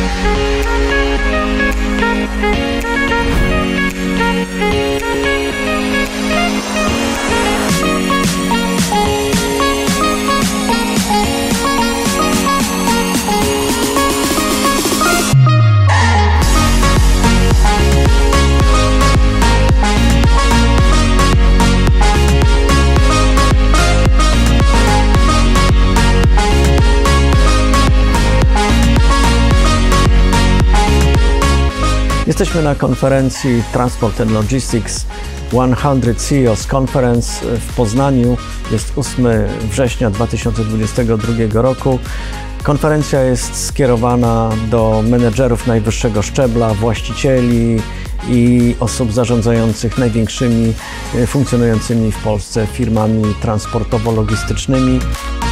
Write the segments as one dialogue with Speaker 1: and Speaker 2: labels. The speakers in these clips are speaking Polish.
Speaker 1: Jesteśmy na konferencji Transport and Logistics 100 CEOs Conference w Poznaniu. Jest 8 września 2022 roku. Konferencja jest skierowana do menedżerów najwyższego szczebla, właścicieli i osób zarządzających największymi funkcjonującymi w Polsce firmami transportowo-logistycznymi.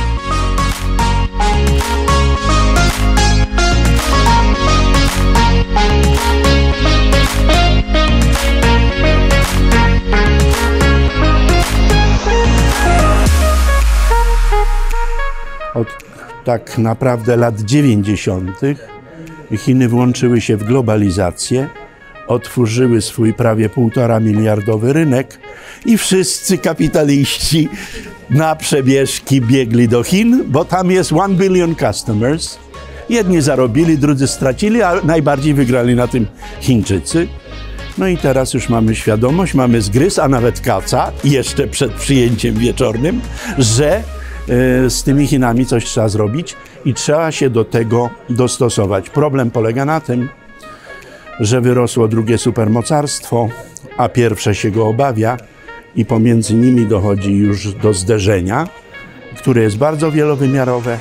Speaker 2: Od tak naprawdę lat 90. Chiny włączyły się w globalizację, otworzyły swój prawie 1,5 miliardowy rynek i wszyscy kapitaliści na przebieżki biegli do Chin, bo tam jest 1 billion customers. Jedni zarobili, drudzy stracili, a najbardziej wygrali na tym Chińczycy. No i teraz już mamy świadomość, mamy zgryz, a nawet kaca, jeszcze przed przyjęciem wieczornym, że z tymi Chinami coś trzeba zrobić i trzeba się do tego dostosować. Problem polega na tym, że wyrosło drugie supermocarstwo, a pierwsze się go obawia i pomiędzy nimi dochodzi już do zderzenia, które jest bardzo wielowymiarowe.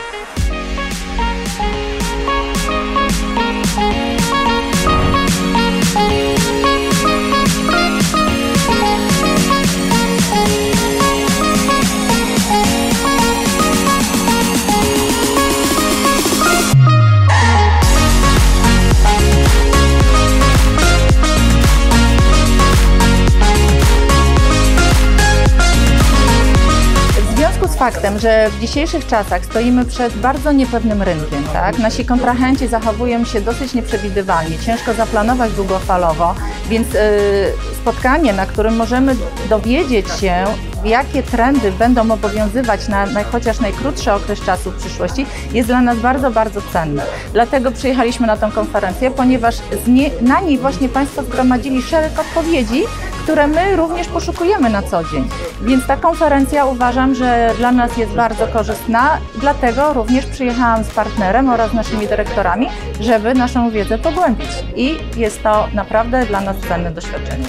Speaker 3: Faktem, że w dzisiejszych czasach stoimy przed bardzo niepewnym rynkiem, tak? Nasi kontrahenci zachowują się dosyć nieprzewidywalnie, ciężko zaplanować długofalowo, więc spotkanie, na którym możemy dowiedzieć się, jakie trendy będą obowiązywać na chociaż najkrótszy okres czasu w przyszłości, jest dla nas bardzo, bardzo cenne. Dlatego przyjechaliśmy na tę konferencję, ponieważ na niej właśnie Państwo zgromadzili szereg odpowiedzi, które my również poszukujemy na co dzień. Więc ta konferencja uważam, że dla nas jest bardzo korzystna, dlatego również przyjechałam z partnerem oraz naszymi dyrektorami, żeby naszą wiedzę pogłębić. I jest to naprawdę dla nas cenne doświadczenie.